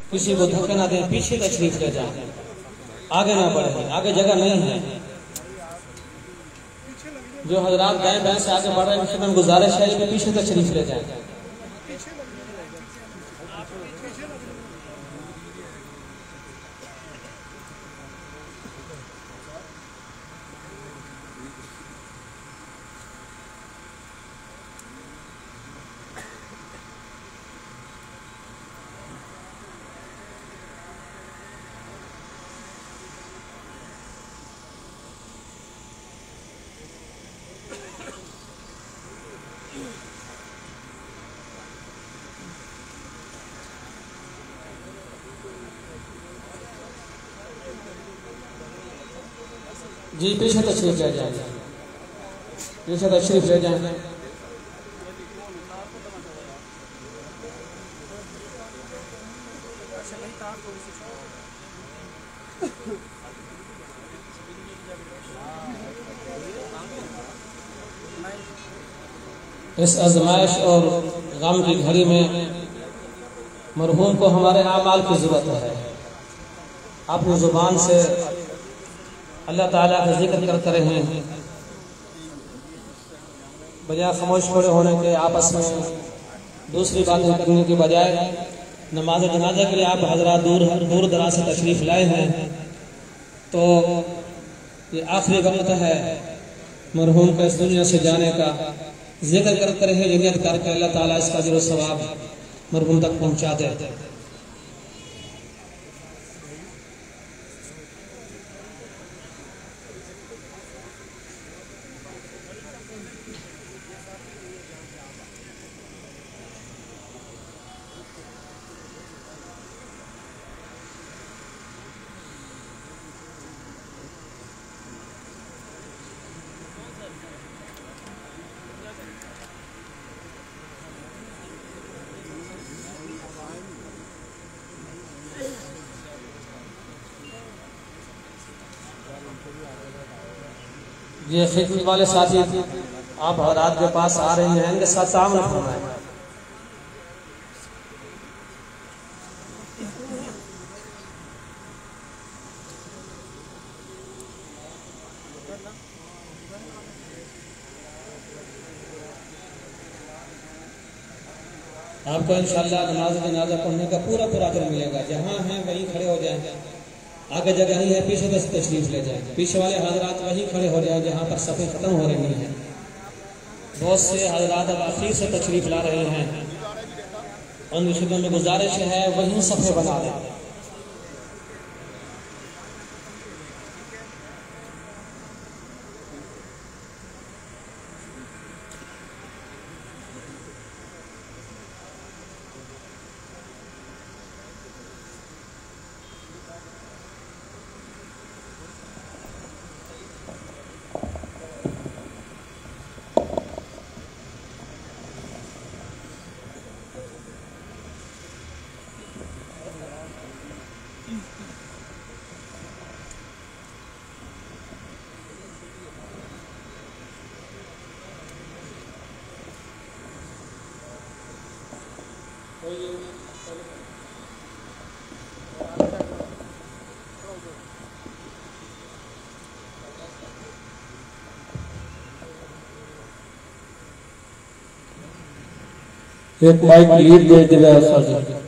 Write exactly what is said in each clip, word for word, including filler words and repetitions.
کسی کو دھکے نہ دیں، پیچھے تشریف لے جائیں، آگے نہ بڑھیں، آگے جگہ نہیں ہے۔ جو حضرات دائیں بائیں سے آگے بڑھ رہے ہیں، ان گزارش ہے کہ پیچھے تشریف لے جائیں۔ جی پیچھے تشریف لے جائیں، پیچھے تشریف لے جائیں۔ اس آزمائش اور غم کی گھڑی میں مرحوم کو ہمارے اعمال کی ضرورت ہے۔ اپنی زبان سے اللہ تعالیٰ کا ذکر کرتے رہیں، بجائے خاموش کھڑے ہونے کے آپس میں دوسری باتیں کرنے کی بجائے نماز جنازہ کے لیے آپ حضرات دور دور دراز سے تشریف لائے ہیں، تو یہ آخری وقت ہے مرحوم کا اس دنیا سے جانے کا۔ ذکر کرتے رہے، نیت کر کے اللہ تعالیٰ اس کا اجر و ثواب مرحوم تک پہنچا دے۔ یہ خدمت والے ساتھی آپ حضرات کے پاس آ رہے ہیں، ان کے ساتھ تعاون فرمائیں۔ آپ کو انشاءاللہ نماز جنازہ پڑھنے کا پورا پورا اجر ملے گا۔ جہاں ہیں وہیں کھڑے ہو جائیں، آگے جگہ نہیں ہے، پیچھے سے تشریف لے جائیں۔ پیچھے والے حضرات وہیں کھڑے ہو جائیں جہاں پر صفیں ختم ہو رہی ہیں۔ بہت سے حضرات اب آخر سے تشریف لا رہے ہیں، ان شدوں میں گزارش ہے وہیں صفیں بنا دیں۔ ایک مائک لیڈ دے دے سر جی۔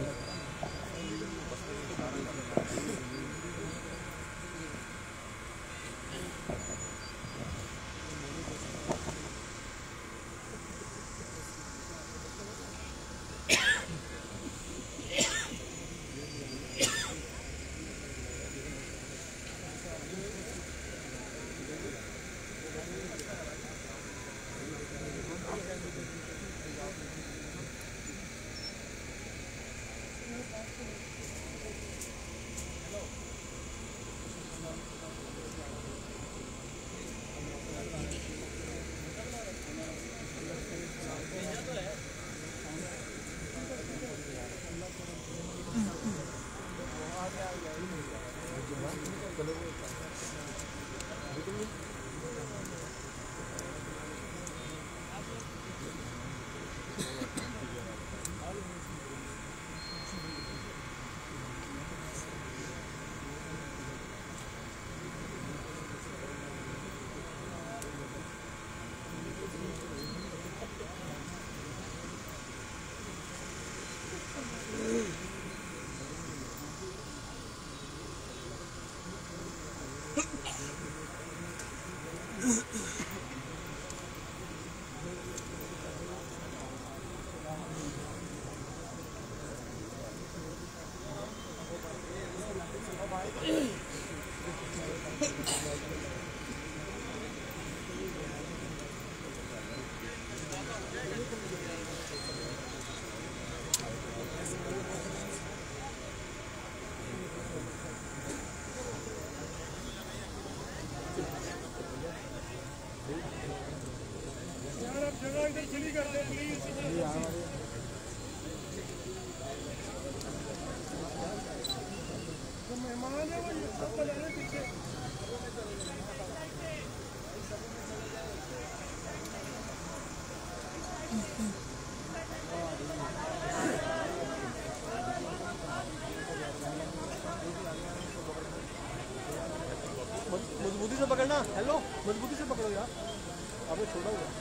मजबूती से पकड़ना। हेलो, मजबूती से पकड़ो यार, आपने छोड़ा हुआ।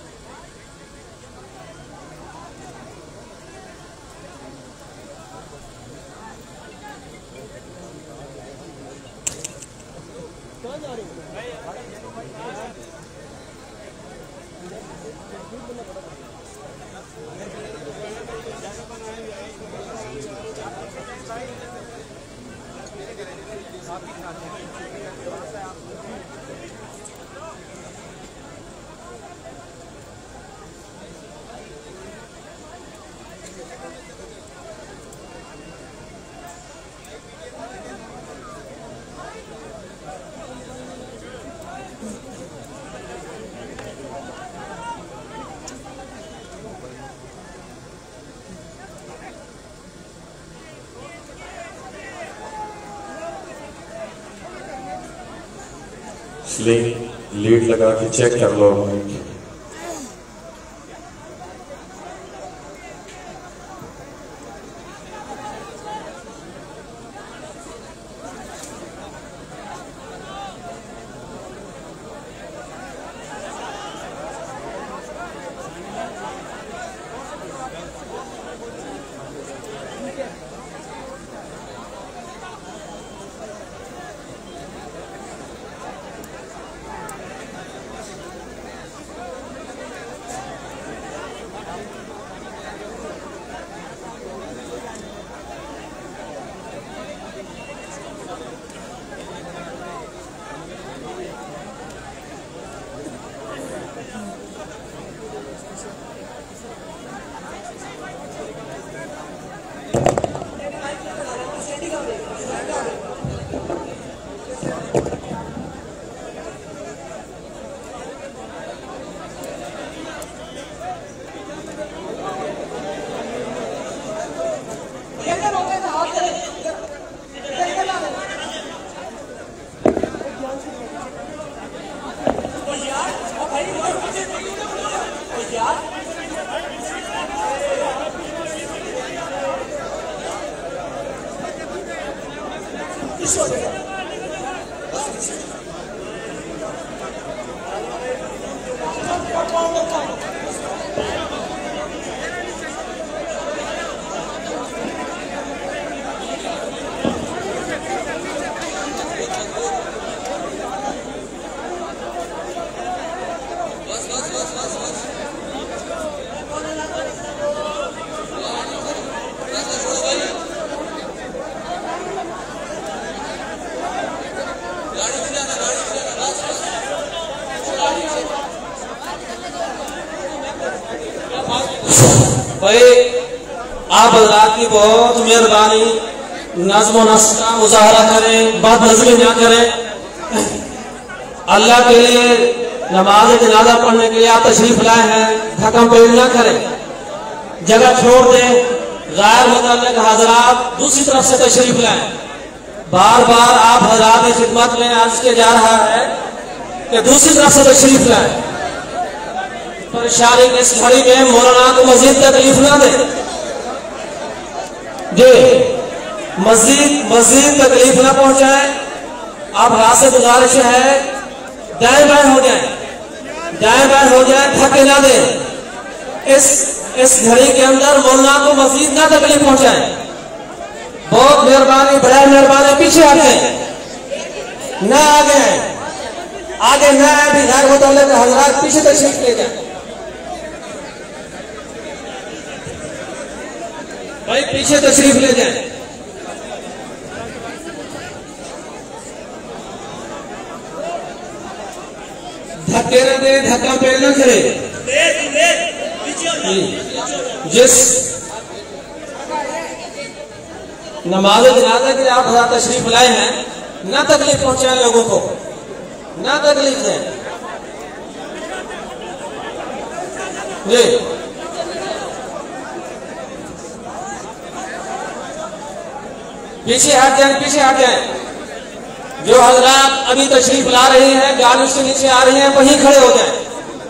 कहाँ जा रहे हो? लीड लगा के चेक कर लो। भाई आप हजरात की बहुत मेहरबानी, नज़्म नस्क का मुजाहरा करें, बदनज़मी ना करें। अल्लाह के लिए नमाज जनाजा पढ़ने के लिए आप तशरीफ लाए हैं, धक्म पेड़ ना करें, जगह छोड़ दें। गैर मुतल्लिक़ हजरात दूसरी तरफ से तशरीफ लाएं। बार बार आप हजरात की खिदमत में अर्ज किया जा रहा है कि दूसरी तरफ से तशरीफ लाएं। परेशानी की इस घड़ी में मौलाना को मजीद तकलीफ ना दे जी, मजीद मजीद तकलीफ ना पहुंचाए। आप हाथ से गुजारिश है, दाएं बाएं हो जाए, दाएं बाएं हो जाए, थके ना दे। इस इस घड़ी के अंदर मौलाना को मजीद ना तकलीफ पहुंचाए। बहुत मेहरबानी, बड़ा मेहरबानी, पीछे आ गए ना, आगे आगे ना आए भी गैर मुतल्लिक़ हजरात पीछे तशरीफ ले जाए। भाई पीछे तशरीफ ले जाए। دھکے نہ دے، دھکا پہ نہ کرے. جس نماز جنازہ کے لیے آپ حضرات تشریف لائے ہیں، نہ تکلیف پہنچائیں لوگوں کو، نہ تکلیف دیں. جی پیچھے ہٹ جائیں، پیچھے ہٹ جائیں. جو حضرات ابھی تشریف لا رہے ہیں، گاڑی سے نیچے آ رہے ہیں، وہیں کھڑے ہو جائیں.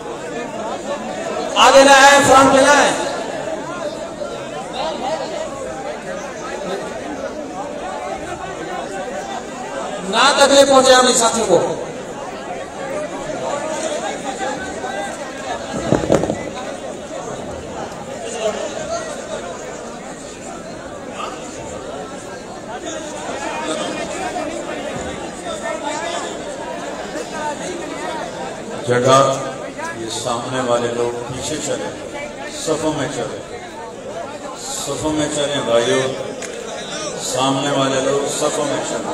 آگے نہ آئے، فرنٹ پہ نہ آئے. نہ تکلیف پہنچے اپنے ساتھی کو. جگہ یہ سامنے والے لوگ پیچھے چلے، صفوں میں چلے، صفوں میں چلیں بھائیو. سامنے والے لوگ صفوں میں چلے.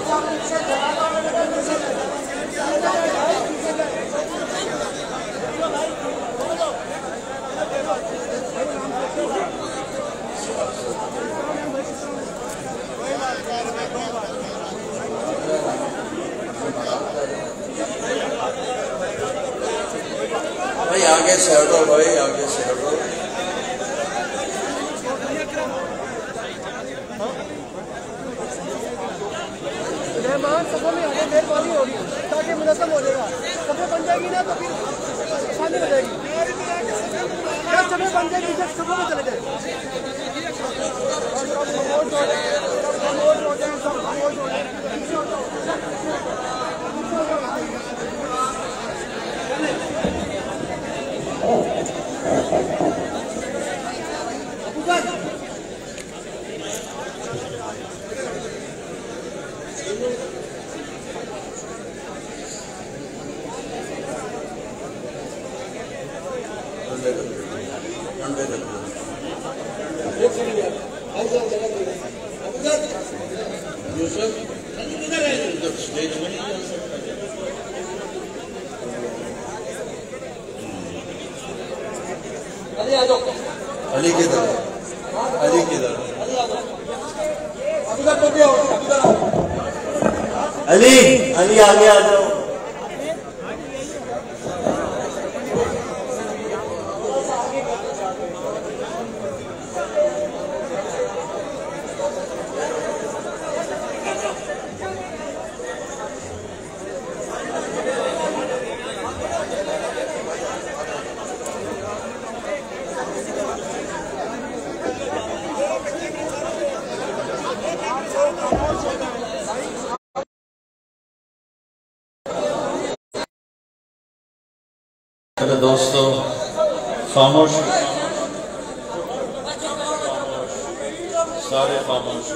بھائی آگے سے ہٹو، بھائی آگے سے ہٹو. مہمان سفر میں آگے مہربانی ہوگی تاکہ منظم ہو جائے گا. سفر بن جائے گی نا تو پھر آسانی ہو جائے گی. جب سفر بن جائے گی جب سفر میں چلے جائے علی کی طرف، علی کی طرف، علی علی آگے آ جاؤ. میرے دوستو خاموش، سارے خاموش،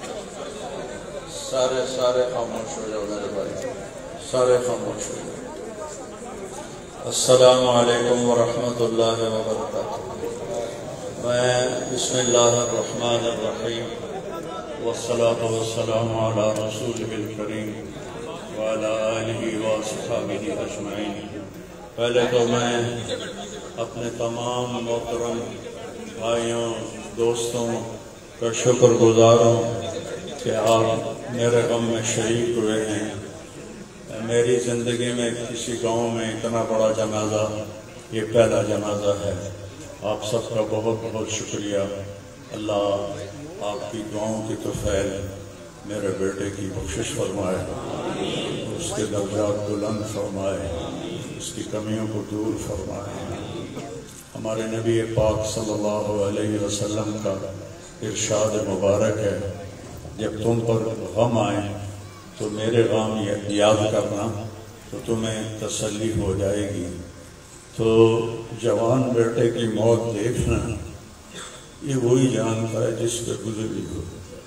سارے سارے خاموش ہو جاؤ میرے بھائی، سارے خاموش ہو جاؤ. السلام علیکم ورحمۃ اللہ وبرکاتہ. میں بسم اللہ الرحمن الرحیم والصلاة والسلام علی رسولہ الکریم وعلی آلہ وصحبہ اجمعین. پہلے تو میں اپنے تمام محترم بھائیوں دوستوں کا شکر گزار ہوں کہ آپ میرے غم میں شریک ہوئے ہیں. میری زندگی میں کسی گاؤں میں اتنا بڑا جنازہ یہ پہلا جنازہ ہے. آپ سب کا بہت بہت شکریہ. اللہ آپ کی دعاؤں کی طفیل میرے بیٹے کی بخشش فرمائے، اس کے درجات بلند فرمائے، اس کی کمیوں کو دور فرمائے. ہمارے نبی پاک صلی اللہ علیہ وسلم کا ارشاد مبارک ہے، جب تم پر غم آئے تو میرے غم یاد کرنا تو تمہیں تسلی ہو جائے گی. تو جوان بیٹے کی موت دیکھنا یہ وہی جانتا ہے جس پہ گزری ہو،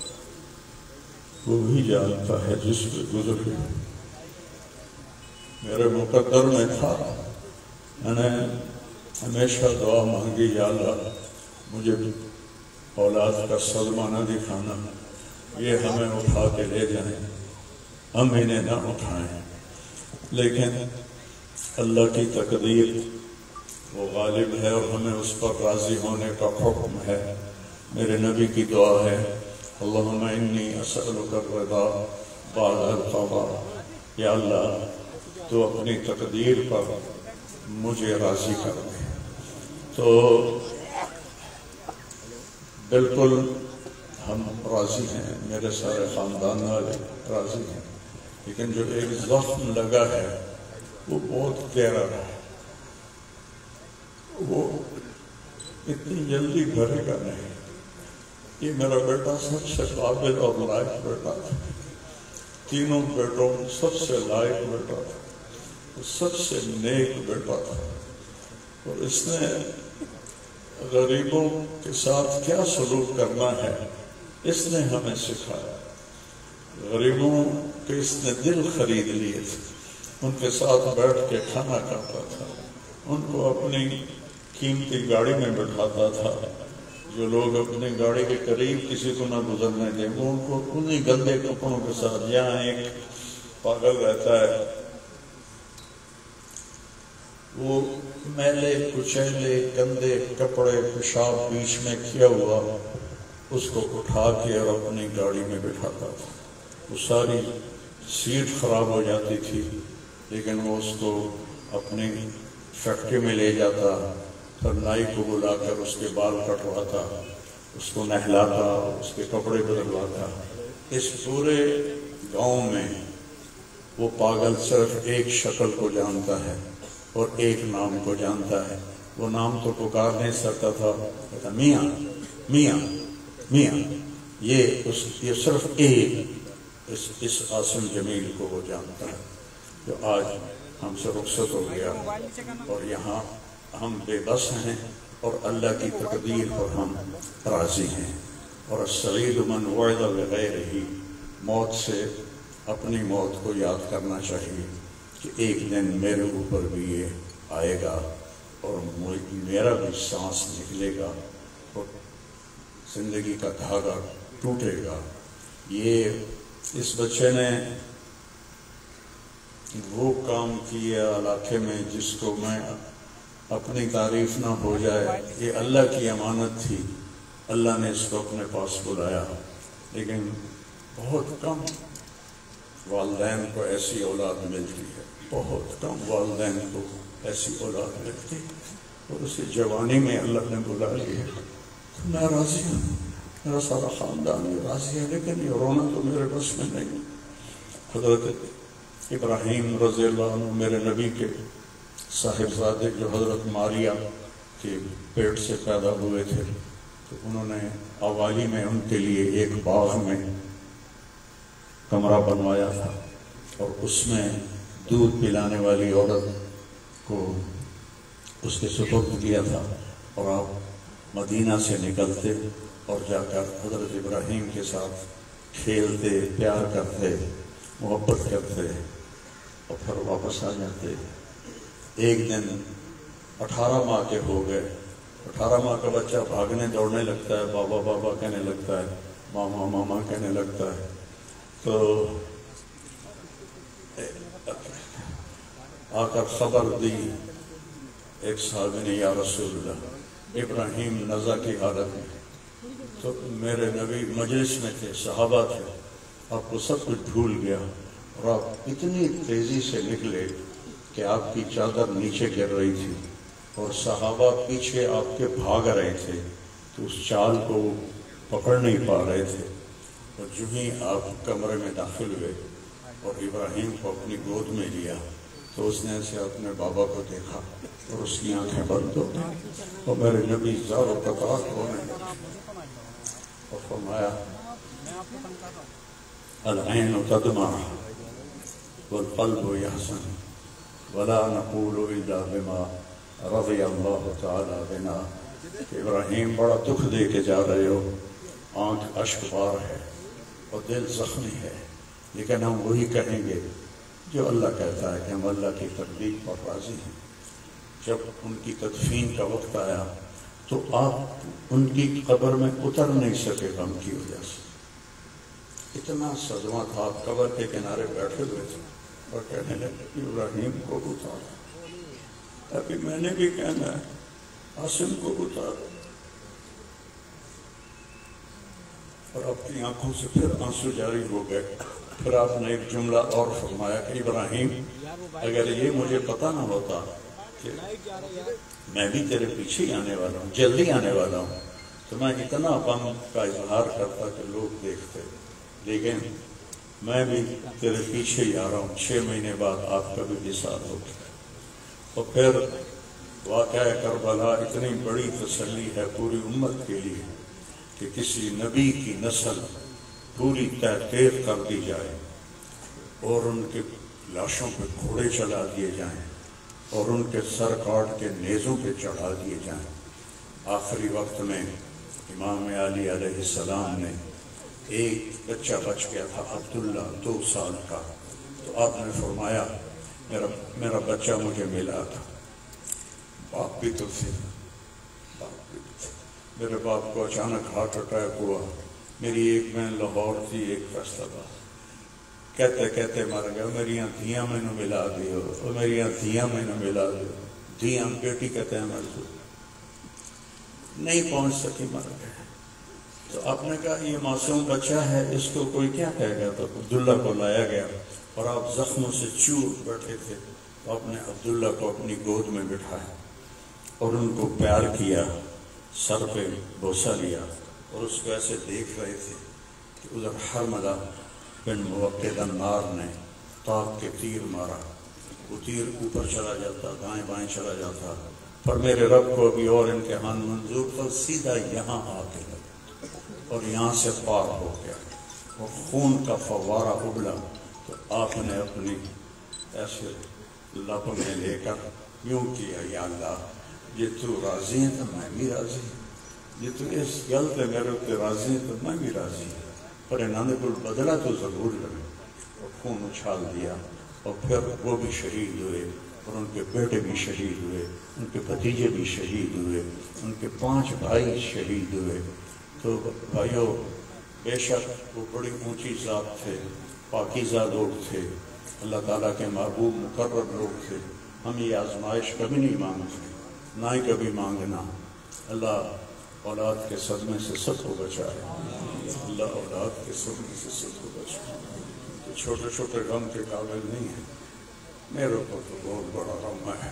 وہی جانتا ہے جس پہ گزری ہو. میرے مقدر میں تھا، میں نے ہمیشہ دعا مانگی، یا اللہ مجھے اولاد کا صدمہ نہ دکھانا، یہ ہمیں اٹھا کے لے جائیں، ہم انہیں نہ اٹھائیں. لیکن اللہ کی تقدیر وہ غالب ہے اور ہمیں اس پر راضی ہونے کا حکم ہے۔ میرے نبی کی دعا ہے اللہم انی اسألک الرضا بعد القضاء، یا اللہ تو اپنی تقدیر پر مجھے راضی کر دے۔ تو بالکل ہم راضی ہیں، میرے سارے خاندان والے راضی ہیں، لیکن جو ایک زخم لگا ہے وہ بہت گہرا ہے، وہ اتنی جلدی بھرے گا نہیں۔ یہ میرا بیٹا سب سے قابل اور لائق بیٹا تھا، تینوں بیٹوں سب سے لائق بیٹا تھا، سب سے نیک بیٹا تھا، اور اس نے غریبوں کے ساتھ کیا سلوک کرنا ہے اس نے ہمیں سکھایا۔ غریبوں کے اس نے دل خرید لیے تھے، ان کے ساتھ بیٹھ کے کھانا کھاتا تھا، ان کو اپنی قیمتی گاڑی میں بٹھاتا تھا، جو لوگ اپنی گاڑی کے قریب کسی کو نہ گزرنے دیں وہ ان کو انہی گندے کپڑوں کے ساتھ، جہاں ایک پاگل رہتا ہے وہ میلے کچیلے گندے کپڑے پیشاب بیچ میں کیا ہوا اس کو اٹھا کے اور اپنی گاڑی میں بٹھاتا تھا۔ وہ ساری سیٹ خراب ہو جاتی تھی لیکن وہ اس کو اپنی فیکٹری میں لے جاتا، پھر نائی کو بلا کر اس کے بال کٹواتا، اس کو نہلاتا، اس کے کپڑے بدلواتا۔ اس پورے گاؤں میں وہ پاگل صرف ایک شکل کو جانتا ہے اور ایک نام کو جانتا ہے۔ وہ نام تو پکار نہیں سکتا تھا، کہتا میاں میاں میاں، یہ اس یہ صرف ایک اس اس عاصم جمیل کو وہ جانتا ہے، جو آج ہم سے رخصت ہو گیا اور یہاں ہم بے بس ہیں اور اللہ کی تقدیر پر ہم راضی ہیں۔ اور السعید من وعد بغیرہ، موت سے اپنی موت کو یاد کرنا چاہیے کہ ایک دن میرے اوپر بھی یہ آئے گا اور میرا بھی سانس نکلے گا اور زندگی کا دھاگا ٹوٹے گا۔ یہ اس بچے نے وہ کام کیا علاقے میں جس کو میں اپنی تعریف نہ ہو جائے، یہ اللہ کی امانت تھی، اللہ نے اس کو اپنے پاس بلایا، لیکن بہت کم والدین کو ایسی اولاد ملتی ہے، بہت کم والدین کو ایسی اولاد ملتی، اور اسے جوانی میں اللہ نے بلا لیا۔ تو میں راضی ہوں، میرا سارا خاندان بھی راضی ہے، لیکن یہ رونا تو میرے بس میں نہیں۔ حضرت ابراہیم رضی اللہ عنہ میرے نبی کے صاحبزادے جو حضرت ماریہ کے پیٹ سے پیدا ہوئے تھے، تو انہوں نے اوالی میں ان کے لیے ایک باغ میں کمرہ بنوایا تھا اور اس میں دودھ پلانے والی عورت کو اس کے سپرد کیا تھا، اور آپ مدینہ سے نکلتے اور جا کر حضرت ابراہیم کے ساتھ کھیلتے، پیار کرتے، محبت کرتے اور پھر واپس آ جاتے۔ ایک دن اٹھارہ ماہ کے ہو گئے، اٹھارہ ماہ کا بچہ بھاگنے دوڑنے لگتا ہے، بابا بابا کہنے لگتا ہے، ماما ماما کہنے لگتا ہے۔ تو آ کر خبر دی ایک صحابی نے، یا رسول اللہ ابراہیم نزع کی حالت میں۔ تو میرے نبی مجلس میں تھے، صحابہ تھے، آپ کو سب کچھ بھول گیا اور آپ اتنی تیزی سے نکلے کہ آپ کی چادر نیچے گر رہی تھی اور صحابہ پیچھے آپ کے بھاگ رہے تھے، تو اس چال کو پکڑ نہیں پا رہے تھے۔ اور جو ہی آپ کمرے میں داخل ہوئے اور ابراہیم کو اپنی گود میں لیا تو اس نے ایسے اپنے بابا کو دیکھا اور اس کی آنکھیں بند ہو گئی اور میرے نبی زار و قطار ہونے اور فرمایا العین تدمع والقلب یحزن ولا نقول الا بما رضی اللہ تعالی بنا۔ کہ ابراہیم بڑا دکھ دے کے جا رہے ہو، آنکھ اشک بار ہے اور دل زخمی ہے، لیکن ہم وہی کہیں گے جو اللہ کہتا ہے کہ ہم اللہ کی تقدیر پر راضی ہیں۔ جب ان کی تدفین کا وقت آیا تو آپ ان کی قبر میں اتر نہیں سکے غم کی وجہ سے، اتنا صدمہ تھا، آپ قبر کے کنارے بیٹھے ہوئے تھے اور کہنے لگے ابراہیم کو اتارو، ابھی میں نے بھی کہنا ہے آسم کو اتار، اور اپنی آنکھوں سے پھر آنسو جاری ہو گئے۔ پھر آپ نے ایک جملہ اور فرمایا کہ ابراہیم اگر یہ مجھے پتا نہ ہوتا کہ میں بھی تیرے پیچھے ہی آنے والا ہوں، جلدی آنے والا ہوں، تو میں اتنا غم کا اظہار کرتا کہ لوگ دیکھتے، لیکن میں بھی تیرے پیچھے ہی آ رہا ہوں، چھ مہینے بعد آپ کا بھی وصال ہوگا۔ اور پھر واقعہ کربلا اتنی بڑی تسلی ہے پوری امت کے لیے کہ کسی نبی کی نسل پوری تحقیر کر دی جائے اور ان کے لاشوں پہ گھوڑے چلا دیے جائیں اور ان کے سر کاٹ کے نیزوں پہ چڑھا دیے جائیں۔ آخری وقت میں امام علی علیہ السلام نے ایک بچہ بچ گیا تھا عبداللہ دو سال کا، تو آپ نے فرمایا میرا میرا بچہ مجھے ملا تھا، باپ بھی تو تھے، باپ بھی تھے۔ میرے باپ کو اچانک ہارٹ اٹیک ہوا، میری ایک بہن لاہور تھی، ایک فیصلہ باد، کہتے کہتے مر گیا۔ میری دھیاں میں نے ملا دیو، اور میری دھیاں میں نے ملا دیو، دھیاں بیٹی کہتے ہیں مر گئی، نہیں پہنچ سکی، مر گئے۔ تو آپ نے کہا یہ معصوم بچہ ہے، اس کو کوئی کیا کہے گا؟ تو عبداللہ کو لایا گیا اور آپ زخموں سے چور بیٹھے تھے، تو آپ نے عبداللہ کو اپنی گود میں بٹھایا اور ان کو پیار کیا، سر پہ بوسہ لیا، اور اس کو ایسے دیکھ رہے تھے کہ ادھر حرملہ بن موقد النار نے تاک کے تیر مارا، وہ تیر اوپر چلا جاتا، دائیں بائیں چلا جاتا، پر میرے رب کو ابھی اور امتحان منظور تھا، سیدھا یہاں آ کے لگا اور یہاں سے پار ہو گیا اور خون کا فوارہ ابلا۔ تو آپ نے اپنی ایسے لب میں لے کر یوں کیا، یا اللہ یہ تو راضی ہے تو میں بھی راضی ہوں، یہ تو اس گل پہ میرے اوپر راضی ہے تو میں بھی راضی ہوں، پر انہوں نے کوئی بدلہ تو ضرور لگے، اور خون اچھال دیا، اور پھر وہ بھی شہید ہوئے اور ان کے بیٹے بھی شہید ہوئے، ان کے بھتیجے بھی شہید ہوئے، ان کے پانچ بھائی شہید ہوئے۔ تو بھائیو، بے شک وہ بڑی اونچی ذات تھے، پاکیزہ لوگ تھے، اللہ تعالیٰ کے محبوب مقرب لوگ تھے۔ ہم یہ آزمائش کبھی نہیں مانگتے، نہ ہی کبھی مانگنا۔ اللہ اولاد کے صدمے سے سب کو بچائے، اللہ اولاد کے صدمے سے سب کو بچائے۔ تو چھوٹے چھوٹے غم کے قابل نہیں ہیں، میرے اوپر تو بہت بڑا غم ہے۔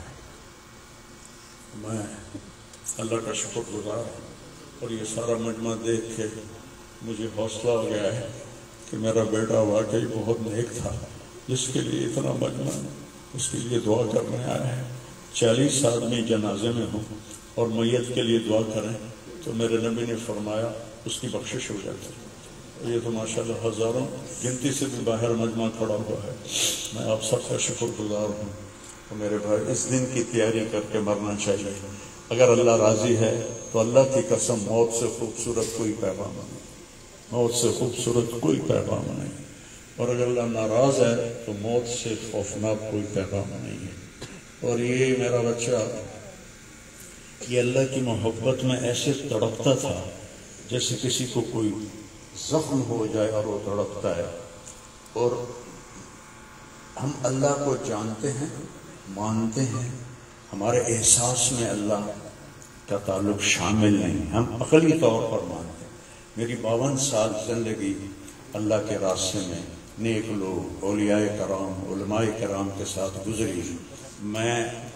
میں اللہ کا شکر گزار ہوں، اور یہ سارا مجمع دیکھ کے مجھے حوصلہ ہو گیا ہے کہ میرا بیٹا واقعی بہت نیک تھا، جس کے لیے اتنا مجمع اس کے لیے دعا کرنے آیا ہے۔ چالیس آدمی جنازے میں ہوں اور میت کے لیے دعا کریں تو میرے نبی نے فرمایا اس کی بخشش ہو جاتی۔ یہ تو ماشاءاللہ ہزاروں گنتی سے بھی باہر مجمع کھڑا ہوا ہے۔ میں آپ سب کا شکر گزار ہوں، اور میرے بھائی اس دن کی تیاری کر کے مرنا چاہیے۔ اگر اللہ راضی ہے تو اللہ کی قسم موت سے خوبصورت کوئی پیغام نہیں، موت سے خوبصورت کوئی پیغام نہیں، اور اگر اللہ ناراض ہے تو موت سے خوفناک کوئی پیغام نہیں ہے۔ اور یہ میرا بچہ یہ اللہ کی محبت میں ایسے تڑپتا تھا جیسے کسی کو کوئی زخم ہو جائے اور وہ تڑپتا ہے۔ اور ہم اللہ کو جانتے ہیں، مانتے ہیں، ہمارے احساس میں اللہ کا تعلق شامل نہیں، ہم عقلی طور پر مانتے ہیں۔ میری باون سال زندگی اللہ کے راستے میں نیک لوگ، اولیاء کرام، علماء کرام کے ساتھ گزری۔ میں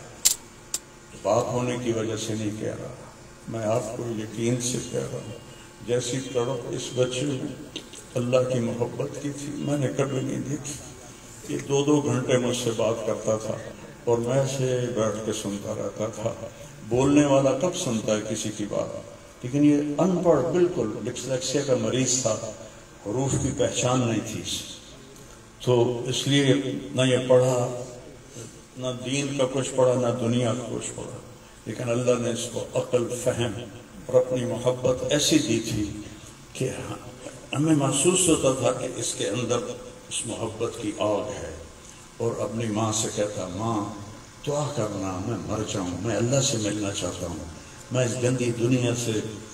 بات ہونے کی وجہ سے نہیں کہہ رہا، میں آپ کو یقین سے کہہ رہا ہوں، جیسی تڑپ اس بچے میں اللہ کی محبت کی تھی میں نے کبھی نہیں دیکھی۔ یہ دو دو گھنٹے مجھ سے بات کرتا تھا اور میں سے بیٹھ کے سنتا رہتا تھا۔ بولنے والا کب سنتا ہے کسی کی بات، لیکن یہ ان پڑھ بالکل ڈسلیکسیا کا مریض تھا، حروف کی پہچان نہیں تھی، تو اس لیے نہ یہ پڑھا، نہ دین کا کچھ پڑھا، نہ دنیا کا کچھ پڑھا، لیکن اللہ نے اس کو عقل، فہم اور اپنی محبت ایسی دی تھی کہ ہمیں محسوس ہوتا تھا کہ اس کے اندر اس محبت کی آگ ہے۔ اور اپنی ماں سے کہتا، ماں دعا کرنا میں مر جاؤں، میں اللہ سے ملنا چاہتا ہوں، میں اس گندی دنیا سے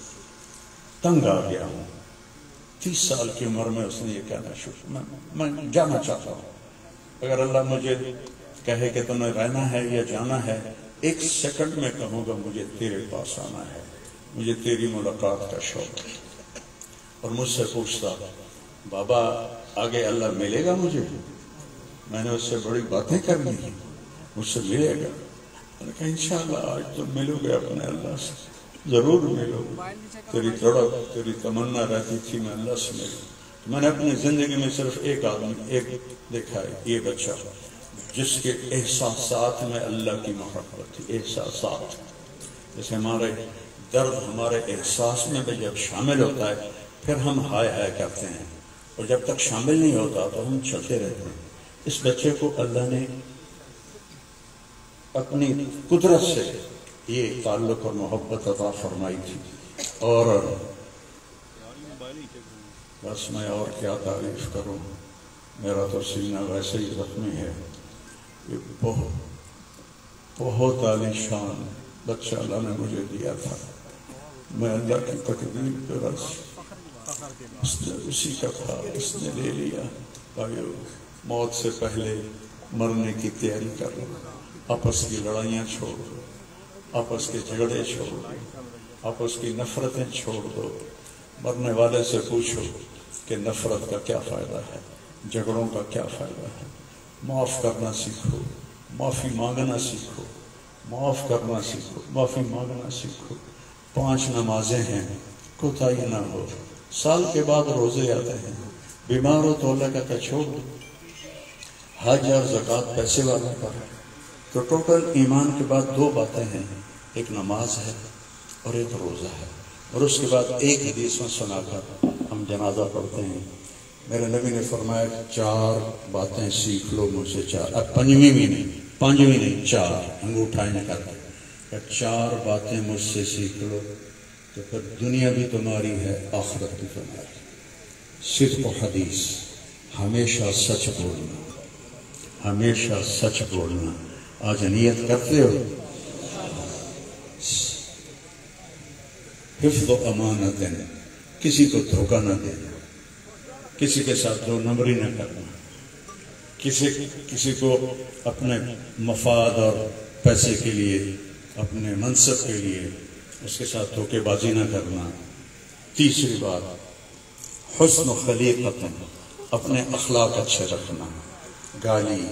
تنگ آ گیا ہوں۔ تیس سال کی عمر میں اس نے یہ کہنا شروع، میں میں جانا چاہتا ہوں، اگر اللہ مجھے کہے کہ تمہیں رہنا ہے یا جانا ہے ایک سیکنڈ میں کہوں گا مجھے تیرے پاس آنا ہے، مجھے تیری ملاقات کا شوق ہے، اور مجھ سے پوچھتا بابا آگے اللہ ملے گا مجھے؟ میں نے اس سے بڑی باتیں کرنی ہیں، مجھ سے ملے گا؟ میں نے کہا انشاءاللہ آج تو ملو گے اپنے اللہ سے، ضرور ملو گے، تیری تڑپ تیری تمنا رہتی تھی میں اللہ سے ملوں۔ تو میں نے اپنی زندگی میں صرف ایک آدمی ایک دیکھا ہے، یہ بچہ جس کے احساسات میں اللہ کی محبت تھی، احساسات، جیسے ہمارے درد ہمارے احساس میں بھی جب شامل ہوتا ہے پھر ہم ہائے ہائے کرتے ہیں، اور جب تک شامل نہیں ہوتا تو ہم چلتے رہتے ہیں۔ اس بچے کو اللہ نے اپنی قدرت سے یہ تعلق اور محبت عطا فرمائی تھی، اور بس میں اور کیا تعریف کروں، میرا تو سینہ ویسے ہی زخمی ہے۔ یہ بہت بہت عالیشان بچہ اللہ نے مجھے دیا تھا، میں اللہ کی تقدیر پہ رس اس نے اسی کا تھا، اس نے لے لیا۔ بھائیو موت سے پہلے مرنے کی تیاری کر لو، آپس کی لڑائیاں چھوڑ دو، آپس کے جھگڑے چھوڑ دو، آپس کی نفرتیں چھوڑ دو۔ مرنے والے سے پوچھو کہ نفرت کا کیا فائدہ ہے، جھگڑوں کا کیا فائدہ ہے۔ معاف کرنا سیکھو، معافی مانگنا سیکھو، معاف کرنا سیکھو، معافی مانگنا سیکھو۔ پانچ نمازیں ہیں، کوتاہی نہ ہو۔ سال کے بعد روزے آتے ہیں، بیمار ہو تو اللہ کا چھوڑ دو۔ حج اور زکوٰۃ پیسے والوں پر ہے۔ تو ٹوٹل ایمان کے بعد دو باتیں ہیں، ایک نماز ہے اور ایک روزہ ہے، اور اس کے بعد ایک حدیث میں سنا کر ہم جنازہ پڑھتے ہیں۔ میرے نبی نے فرمایا چار باتیں سیکھ لو مجھ سے، چار، اب پنجویں بھی نہیں، پانچویں نہیں، چار، انگوٹھا نہ کر کے چار باتیں مجھ سے سیکھ لو تو پھر دنیا بھی تمہاری ہے، آخرت بھی تمہاری۔ صدق و حدیث، ہمیشہ سچ بولنا، ہمیشہ سچ بولنا۔ آج نیت کرتے ہو؟ حفظ و امانت، کسی کو دھوکہ نہ دینا، کسی کے ساتھ دو نمبری نہ کرنا، کسی کسی کو اپنے مفاد اور پیسے کے لیے، اپنے منصب کے لیے اس کے ساتھ دھوکے بازی نہ کرنا۔ تیسری بات حسن و خلیقت، اپنے اخلاق اچھے رکھنا، گالی،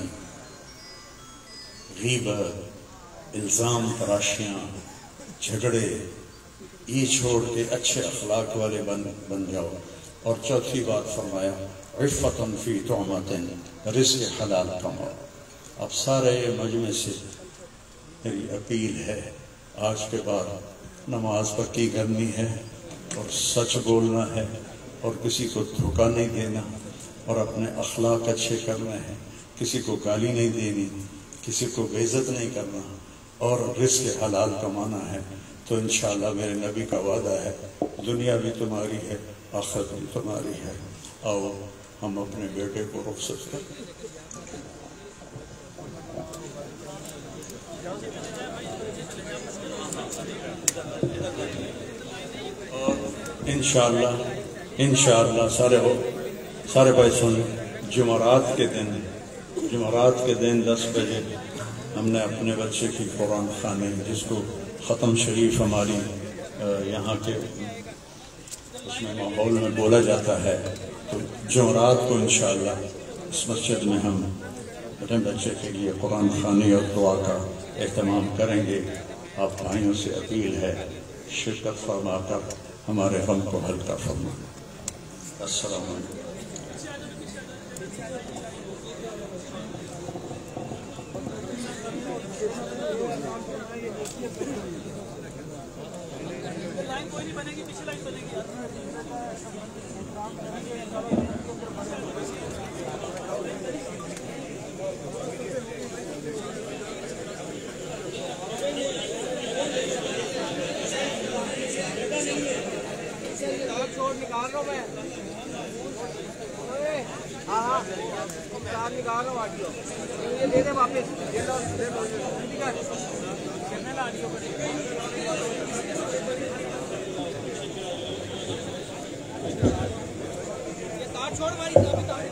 غیبت، الزام تراشیاں، جھگڑے، یہ چھوڑ کے اچھے اخلاق والے بن بن جاؤ۔ اور چوتھی بات فرمایا عفت فی طعمۃ، رزق حلال کماؤ۔ اب سارے مجمع سے میری اپیل ہے، آج کے بعد نماز پکی کرنی ہے اور سچ بولنا ہے اور کسی کو دھوکہ نہیں دینا اور اپنے اخلاق اچھے کرنا ہے، کسی کو گالی نہیں دینی، کسی کو بے عزت نہیں کرنا، اور رزق حلال کمانا ہے۔ تو انشاءاللہ میرے نبی کا وعدہ ہے دنیا بھی تمہاری ہے، آخرت بھی تمہاری ہے۔ آؤ ہم اپنے بیٹے کو رخصت کریں۔ اور انشاءاللہ انشاءاللہ سارے ہو سارے بھائی سن، جمعرات کے دن جمعرات کے دن دس بجے ہم نے اپنے بچے کی قرآن خوانی، جس کو ختم شریف ہماری یہاں کے اس میں ماحول میں بولا جاتا ہے، تو جمعرات کو انشاءاللہ اس مسجد میں ہم اپنے بچے کے لیے قرآن خوانی اور دعا کا اہتمام کریں گے۔ آپ بھائیوں سے اپیل ہے شرکت فرما کر ہمارے غم کو ہلکا فرمائیں۔ السلام علیکم۔ نکال رہا ہوں میں، ہاں ہاں کار نکال رہا ہوں آڈیو، یہ دے دے واپس، ٹھیک ہے؟ یہ تار چھوڑ ہماری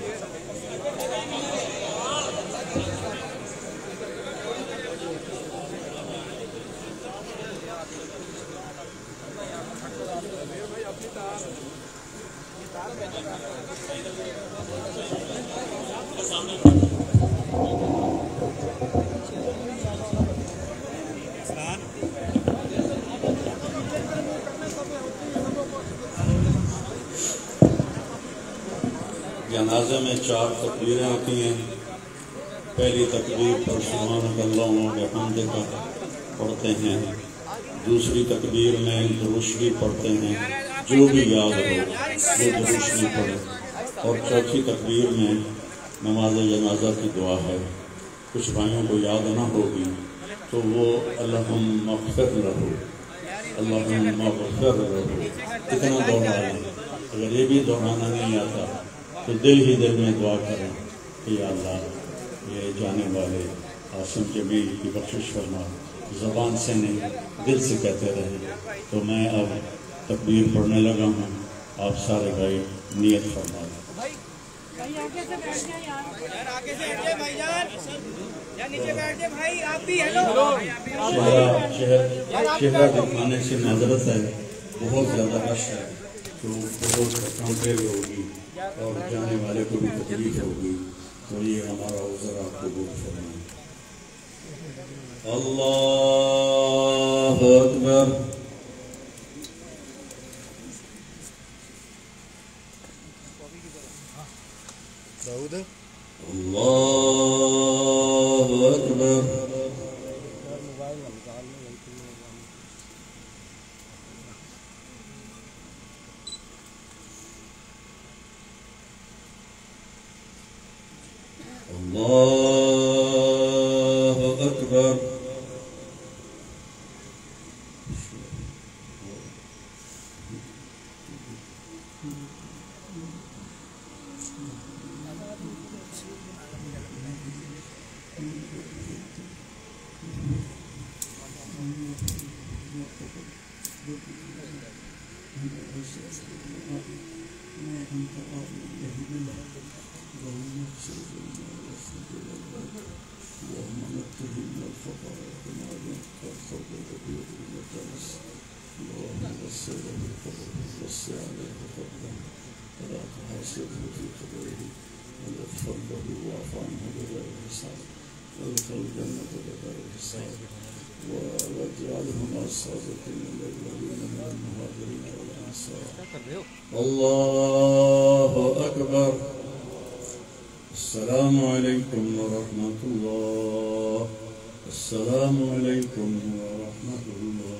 جنازے میں چار تکبیریں ہوتی ہیں. پہلی تکبیر پر سبحانک اللہم و بحمدک پڑھتے ہیں. دوسری تکبیر میں درود شریف پڑھتے ہیں، جو بھی یاد ہو وہ درود شریف پڑھے. اور چوتھی تکبیر میں نماز جنازہ کی دعا ہے. کچھ بھائیوں کو یاد نہ ہوگی تو وہ اللہم اغفر لہو، اللہم اغفر لہو اتنا دوہرا لیں. اگر یہ بھی دہرانا نہیں آتا تو دل ہی دل میں دعا کریں کہ یا اللہ یہ جانے والے عاصم جمیل کی بخشش فرما، زبان سے نہیں دل سے کہتے رہے. تو میں اب تکبیر پڑھنے لگا ہوں، آپ سارے بھائی نیت فرما لیں. چہرہ دکھانے سے معذرت ہے، بہت زیادہ رش ہے تو بہت کمپیر ہوگی اور جانے والے کو بھی تکلیف ہوگی، تو یہ ہمارا عذر آپ کو قبول فرمائیں. اللہ اکبر. اللہ اکبر. اللہ اکبر. اللہ اکبر. السلام علیکم ورحمۃ اللہ. السلام علیکم ورحمۃ اللہ.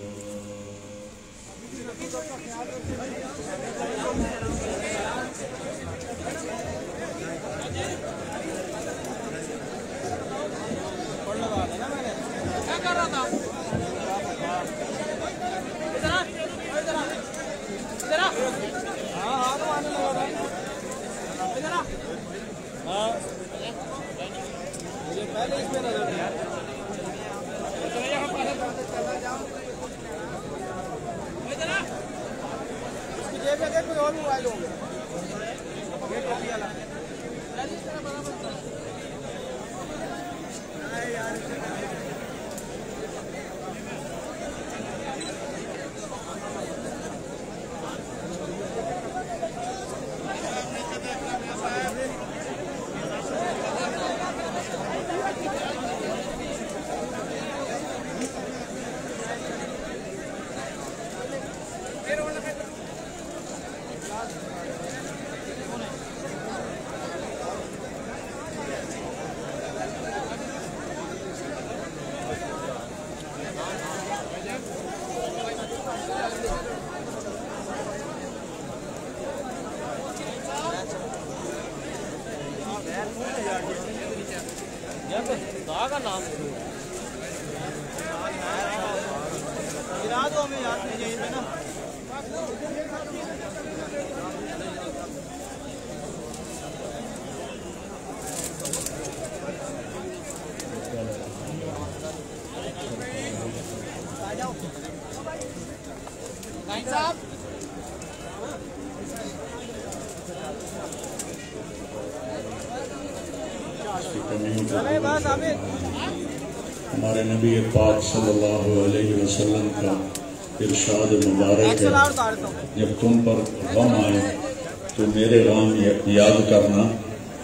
ہمارے نبی پاک صلی اللہ علیہ وسلم کا ارشاد مبارک ہے، جب تم پر غم آئے تو میرے غم یاد کرنا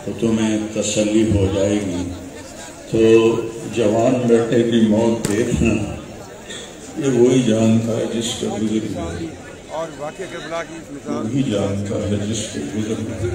تو تمہیں تسلی ہو جائے گی۔ تو جوان بیٹے کی موت دیکھنا یہ وہی جانتا ہے جس کا گزر گیا، وہی جانتا ہے جس کا گزر گیا۔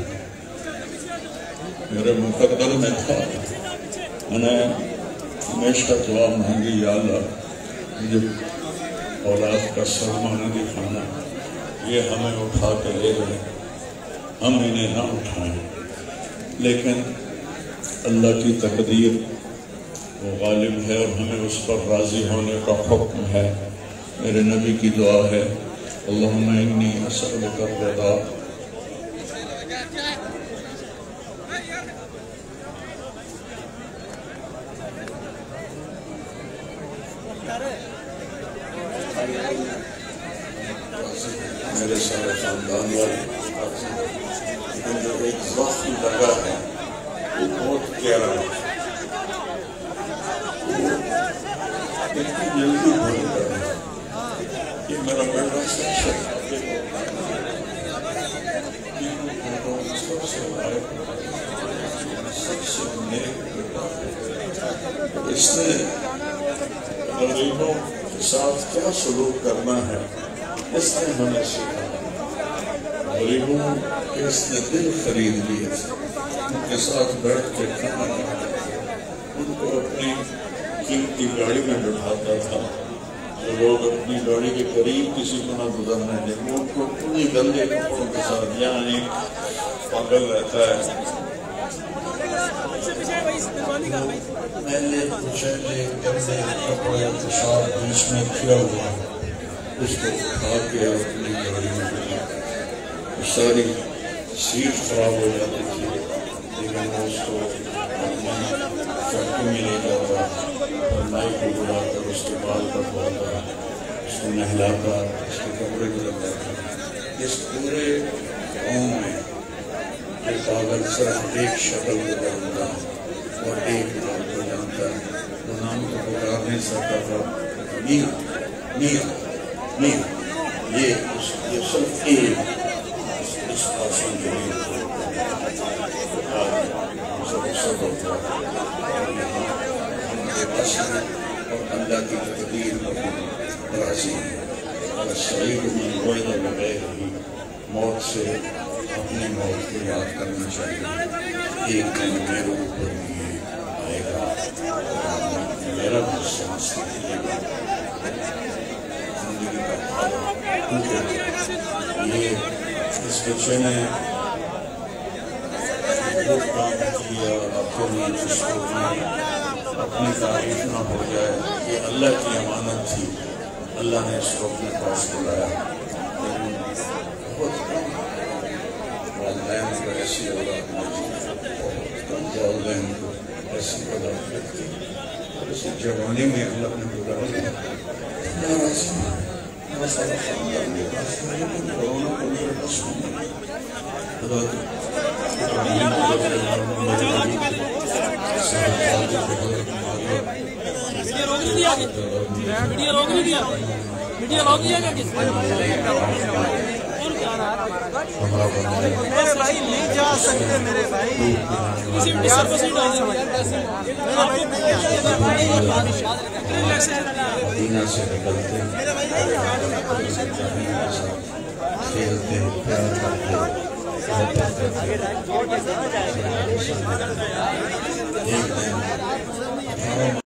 میرے مقدر میں تھا، میں نے ہمیشہ دعا مانگی، یا اللہ مجھے اولاد کا صدمہ نہ دکھانا، یہ ہمیں اٹھا کے لے جائیں، ہم انہیں نہ اٹھائیں۔ لیکن اللہ کی تقدیر وہ غالب ہے اور ہمیں اس پر راضی ہونے کا حکم ہے۔ میرے نبی کی دعا ہے، اللہم انی اسألک الرضا میرے سارے خاندان والے، لیکن جو ایک ذاتی لگا ہے وہ بہت گہرا ہے، اتنی جلدی بھول کر کہ میرا بیٹا سب سے سب سے لائق سب سے نیک بیٹا ہے۔ اس نے غریبوں کے ساتھ کیا سلوک کرنا ہے اس نے ہمیں سکھا۔ غریبوں کے اس نے دل خرید لیے، ان کے ساتھ بیٹھ کے کھانا کھاتا تھا، ان کو اپنی قیمتی گاڑی میں بٹھاتا تھا۔ جو لوگ اپنی گاڑی کے قریب کسی کو نہ گزرنے دیں، وہ ان کو انہیں گندے کپڑوں کے ساتھ، یعنی پاگل رہتا ہے، میلے کچیلے گندے کپڑے پیشاب بیچ میں کیا ہوا ہے، اس کو اٹھا کے اپنی گاڑی میں بٹھا، ساری سیٹ خراب ہو جاتی تھی، لیکن وہ اس کو اپنی فیکٹری میں لے جاتا، اور نائی کو بلا کر اس کے بال کٹواتا، اس کو نہلاتا، اس کے کپڑے بدلواتا۔ اس پورے گاؤں میں یہ پاگل صرف ایک شکل کو جانتا ہے اور ایک نام کو جانتا ہے، وہ نام کو پکار نہیں سکتا تھا، میاں میاں میاں، یہ یہ صرف ایک اس آسان کے لیے سب سب ہوتا ہے اور اللہ کی تقدیر پر راضی ہے۔ اور شریف من وعد بغیر ہی موت سے اپنی موت کو یاد کرنا چاہیے۔ ایک دن میرے اوپر بھی یہ آئے گا، میرا بھی سانس نکلے گا، زندگی کا بھالا ٹوٹے گا۔ یہ اس بچے نے بہت کام کیا، اپنی جس کو بھی اپنی تعریف نہ ہو جائے، یہ اللہ کی امانت تھی، اللہ نے اس کو اپنے پاس بلایا، لیکن بہت کم والدین کو ایسی اولاد ملی، بہت کم والدین کو ایسی اولاد ملتی، اور اسی جوانی میں اللہ نے بلایا۔ ناراضی نہ سارا خاندان کے پاس ہے، لیکن کرونا کو میرے پاس نہیں۔ حضرت ابراہیم علیہ السلام میڈیا روک نہیں دیا، میڈیا روک دیا گیا کس میرے بھائی نہیں جا سکتے، میرے بھائی کسی بھی سروس نہیں ڈال مدینہ سے نکلتے کھیلتے پیار کرتے ایک دن